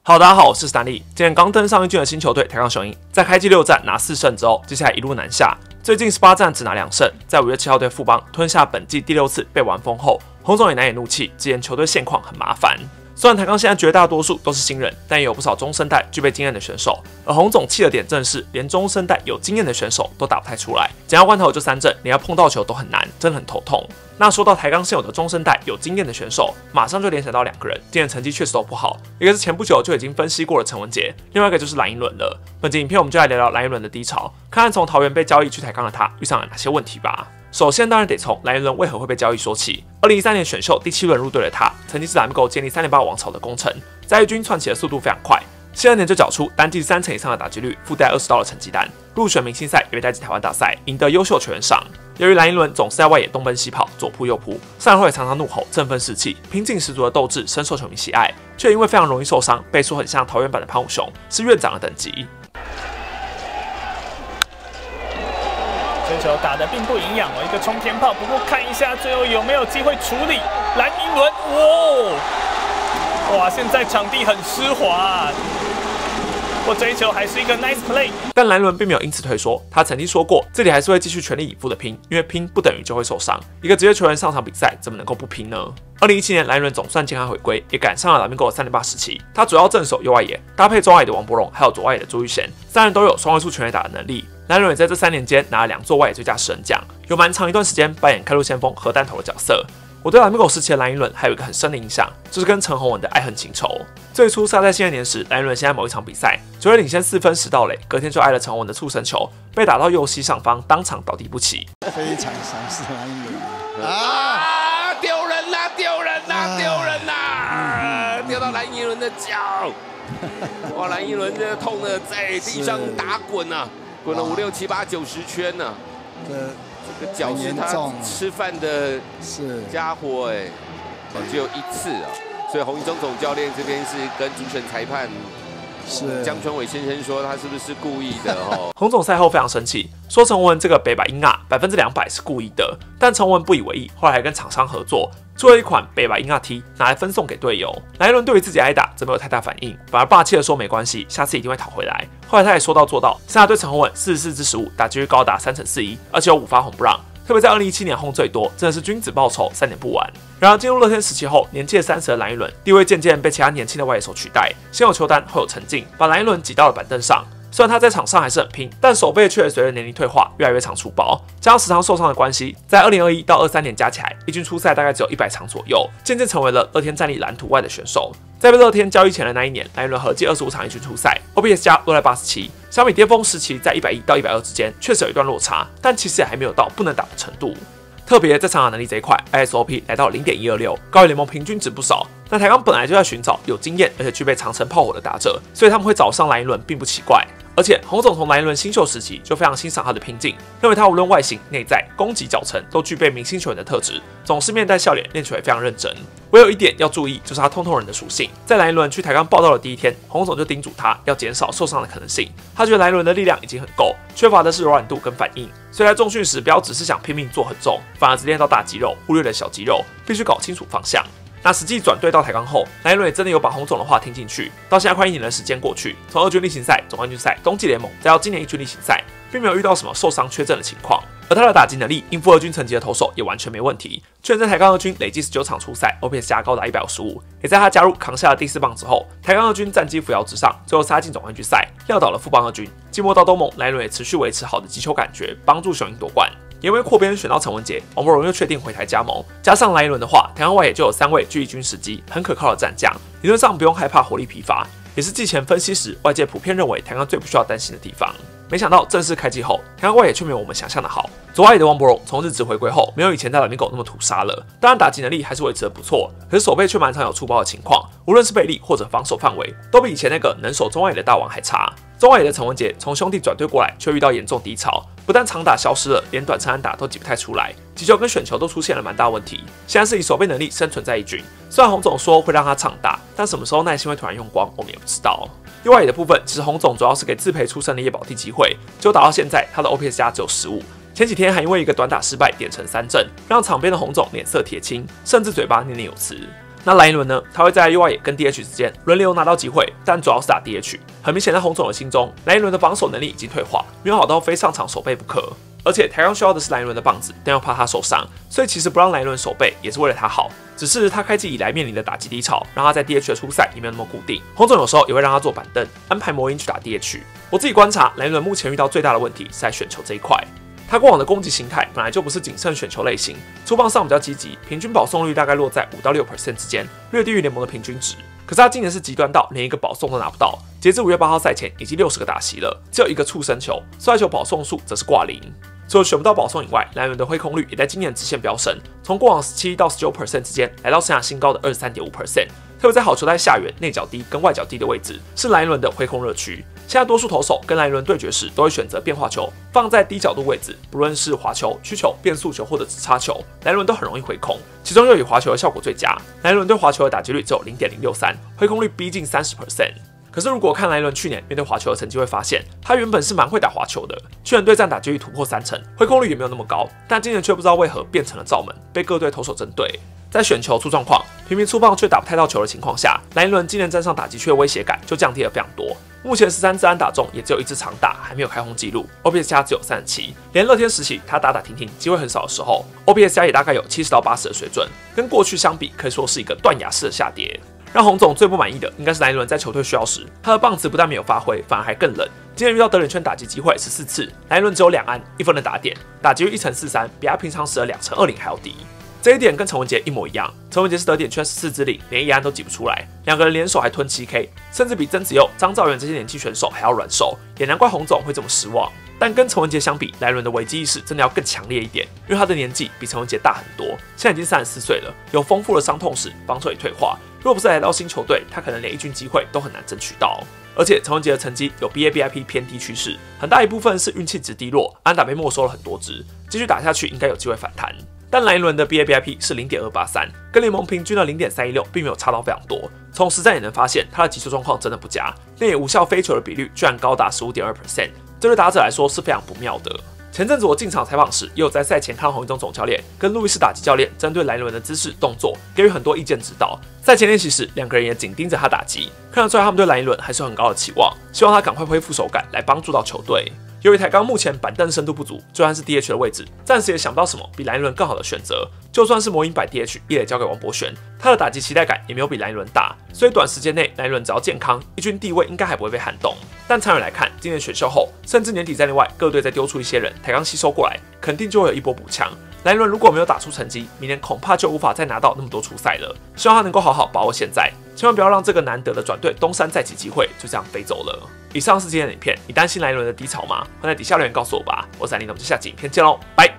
好，大家好，我是史丹利。今天刚登上一军的新球队台钢雄鹰，在开季6战拿4胜之后，接下来一路南下，最近18战只拿2胜。在5月7号对富邦吞下本季第6次被完封后，洪总也难掩怒气，直言球队现况很麻烦。虽然台钢现在绝大多数都是新人，但也有不少中生代具备经验的选手。而洪总气的点正是，连中生代有经验的选手都打不太出来，紧要关头就3阵，连要碰到球都很难，真的很头痛。那说到台钢现有的中生代有经验的选手，马上就联想到2个人，今年成绩确实都不好。一个是前不久就已经分析过的陈文杰，另外一个就是蓝寅伦了。本集影片我们就来聊聊蓝寅伦的低潮，看看从桃园被交易去台钢的他遇上了哪些问题吧。首先，当然得从蓝寅伦为何会被交易说起。2013年选秀第7轮入队的他，曾经是蓝狗建立3.8王朝的功臣，在一军窜起的速度非常快。12年就缴出单季3成以上的打击率，附带20道的成绩单，入选明星赛，也被带进台湾大赛，赢得优秀球员赏。由于蓝寅伦总是在外野东奔西跑，左扑右扑，上场后也常常怒吼，振奋士气，拼劲十足的斗志深受球迷喜爱，却因为非常容易受伤，被说很像桃园版的潘武雄，是院长的等级。 这球打得并不营养哦，一个冲天炮。不过看一下最后有没有机会处理蓝寅伦。哇，现在场地很湿滑，不过这一球还是一个 nice play。 但蓝寅伦并没有因此退缩，他曾经说过，这里还是会继续全力以赴的拼，因为拼不等于就会受伤。一个职业球员上场比赛，怎么能够不拼呢？2017年蓝寅伦总算健康回归，也赶上了蓝兵狗的3.8时期。他主要镇守右外野，搭配中外野的王柏融，还有左外野的朱玉贤，3人都有双位数全垒打的能力。蓝寅伦也在这3年间拿了2座外野最佳10人奖，有蛮长一段时间扮演开路先锋和弹头的角色。我对蓝兵狗时期的蓝寅伦还有一个很深的印象，就是跟陈宏文的爱恨情仇。最初是他在新人年时，蓝寅伦先在某一场比赛，球队领先4分10盗垒，隔天就挨了陈宏文的触身球，被打到右膝上方，当场倒地不起。 非常赏识蓝寅伦啊！丢人啦！丢人啦！丢人啦！丢到蓝寅伦的脚，哇！蓝寅伦这痛的在地上打滚啊，滚了5、6、7、8、9、10圈呢。这个脚是他吃饭的家伙哎，只有1次啊，所以洪一中总教练这边是跟主审裁判江春伟先生说他是不是故意的哦？ 洪总赛后非常生气，说陈宏文这个北百英啊200%是故意的，但陈宏文不以为意，后来还跟厂商合作，做了一款北百英啊 T 拿来分送给队友。蓝寅伦对于自己挨打则没有太大反应，反而霸气的说没关系，下次一定会讨回来。后来他也说到做到，现在对陈宏文44支15，打击率高达3成41，而且有5发红不让。特别在2017年轰最多，真的是君子报仇3年不完。然而进入乐天时期后，年届30的蓝寅伦地位渐渐被其他年轻的外野手取代，先有球单，后有成绩，把蓝寅伦挤到了板凳上。虽然他在场上还是很拼，但手背却随着年龄退化越来越常出包，加上时常受伤的关系，在2021到23年加起来，一军出赛大概只有100场左右，渐渐成为了乐天战力蓝图外的选手。在被乐天交易前的那一年，蓝寅伦合计25场一军出赛 ，OPS 加落在87，相比巅峰时期在110到120之间，确实有一段落差，但其实也还没有到不能打的程度。特别在长打能力这一块 ，ISOP 来到0.126，高于联盟平均值不少。那台钢本来就在寻找有经验而且具备长程炮火的打者，所以他们会找上蓝寅伦并不奇怪。而且洪总从蓝寅伦新秀时期就非常欣赏他的拼劲，认为他无论外形、内在、攻击、脚程都具备明星球员的特质，总是面带笑脸，练球也非常认真。唯有一点要注意，就是他通通人的属性。在蓝寅伦去台钢报道的第一天，洪总就叮嘱他要减少受伤的可能性。他觉得蓝寅伦的力量已经很够，缺乏的是柔软度跟反应。所以在重训时，不要只是想拼命做很重，反而只练到大肌肉，忽略了小肌肉，必须搞清楚方向。那实际转队到台钢后，蓝寅伦也真的有把洪总的话听进去。到现在快1年的时间过去，从2军例行赛、总冠军赛、冬季联盟，再到今年1军例行赛，并没有遇到什么受伤缺阵的情况。而他的打击能力，应付2军层级的投手也完全没问题。去年在台钢2军累计19场出赛 ，OPS 加高达155。也在他加入扛下了第4棒之后，台钢2军战绩扶摇直上，最后杀进总冠军赛，撂倒了富邦2军。季末到东盟，蓝寅伦也持续维持好的击球感觉，帮助雄鹰夺冠。因为扩编选到陈文杰，王柏融又确定回台加盟，加上蓝寅伦的话，台钢外野就有3位具一军时机、很可靠的战将，理论上不用害怕火力疲乏，也是季前分析时外界普遍认为台钢最不需要担心的地方。没想到正式开季后，台钢外野却没有我们想象的好。左外野的王柏融从日职回归后，没有以前在蓝兵狗那么土杀了，当然打击能力还是维持得不错，可是手背却蛮常有出包的情况，无论是背力或者防守范围，都比以前那个能守中外野的大王还差。中外野的陈文杰从兄弟转队过来，却遇到严重低潮，不但长打消失了，连短程安打都挤不太出来，击球跟选球都出现了蛮大问题。现在是以守备能力生存在一军，虽然洪总说会让他长打，但什么时候耐心会突然用光，我们也不知道。右外野的部分，其实洪总主要是给自培出身的叶保弟机会，结果打到现在，他的 OPS 加只有15。前几天还因为一个短打失败点成3阵，让场边的洪总脸色铁青，甚至嘴巴念念有词。 那蓝一轮呢，他会在右外野跟 DH 之间轮流拿到机会，但主要是打 DH。很明显，在洪总的心中，蓝一轮的防守能力已经退化，没有好到非上场守备不可。而且台钢需要的是蓝一轮的棒子，但又怕他受伤，所以其实不让蓝一轮守备也是为了他好。只是他开季以来面临的打击低潮，让他在 DH 的出赛也没有那么固定。洪总有时候也会让他坐板凳，安排魔音去打 DH。我自己观察，蓝一轮目前遇到最大的问题是在选球这一块。他过往的攻击形态本来就不是谨慎选球类型，出棒上比较积极，平均保送率大概落在5到6% 之间，略低于联盟的平均值。可是他今年是极端到连一个保送都拿不到，截至5月8号赛前已经60个打席了，只有一个触身球，摔球保送数则是挂0。除了选不到保送以外，蓝人的挥空率也在今年直线飙升，从过往17到19% 之间，来到生涯新高的23.5%。特别在好球带下缘、内角低跟外角低的位置，是蓝一轮的挥空热区。现在多数投手跟蓝一轮对决时，都会选择变化球放在低角度位置，不论是滑球、曲球、变速球或者直插球，蓝一轮都很容易挥空。其中又以滑球的效果最佳，蓝一轮对滑球的打击率只有 0.063， 挥空率逼近 30%。可是如果看蓝一轮去年面对滑球的成绩，会发现他原本是蛮会打滑球的，去年对战打击率突破30%，挥空率也没有那么高，但今年却不知道为何变成了罩门，被各队投手针对。在选球出状况、频频出棒却打不太到球的情况下，蓝一轮今年站上打击区的威胁感就降低了非常多。目前13支安打中也只有1支长打，还没有开轰纪录 ，OPS 加只有37。连乐天时期他打打停停、机会很少的时候 ，OPS 加也大概有70到80的水准，跟过去相比可以说是一个断崖式的下跌。让洪总最不满意的应该是蓝一轮在球队需要时，他的棒子不但没有发挥，反而还更冷。今年遇到得点圈打击机会14次，蓝一轮只有2安1分的打点，打击率1.43，比他平常时的2.20还要低。这一点跟陈文杰一模一样，陈文杰是得点圈14支里，连1安都挤不出来，两个人联手还吞7K， 甚至比曾子佑、张兆元这些年轻选手还要软手，也难怪洪总会这么失望。但跟陈文杰相比，蓝一轮的危机意识真的要更强烈一点，因为他的年纪比陈文杰大很多，现在已经34岁了，有丰富的伤痛史，防守也退化。若不是来到新球队，他可能连一军机会都很难争取到。而且陈文杰的成绩有 BABIP 偏低趋势，很大一部分是运气值低落，安打被没收了很多支，继续打下去应该有机会反弹。但蓝一轮的 BABIP 是 0.283， 跟联盟平均的 0.316 并没有差到非常多。从实战也能发现，他的击球状况真的不佳，内野无效飞球的比率居然高达 15.2%， 这对打者来说是非常不妙的。前阵子我进场采访时，也有在赛前看到洪一中总教练跟路易斯打击教练针对蓝一轮的姿势动作给予很多意见指导。赛前练习时，两个人也紧盯着他打击，看得出来他们对蓝一轮还是有很高的期望，希望他赶快恢复手感来帮助到球队。由于台钢目前板凳深度不足，就算是 DH 的位置，暂时也想不到什么比蓝一轮更好的选择。就算是魔音摆 DH， 一垒交给王柏旋，他的打击期待感也没有比蓝一轮大，所以短时间内蓝一轮只要健康，一军地位应该还不会被撼动。但长远来看，今年选秀后，甚至年底在内外各队再丢出一些人，台钢吸收过来，肯定就会有一波补强。蓝一轮如果没有打出成绩，明年恐怕就无法再拿到那么多出赛了。希望他能够好好把握现在，千万不要让这个难得的转队东山再起机会就这样飞走了。以上是今天的影片，你担心蓝一轮的低潮吗？快在底下留言告诉我吧。我是安妮，那我们就下集影片见喽，拜。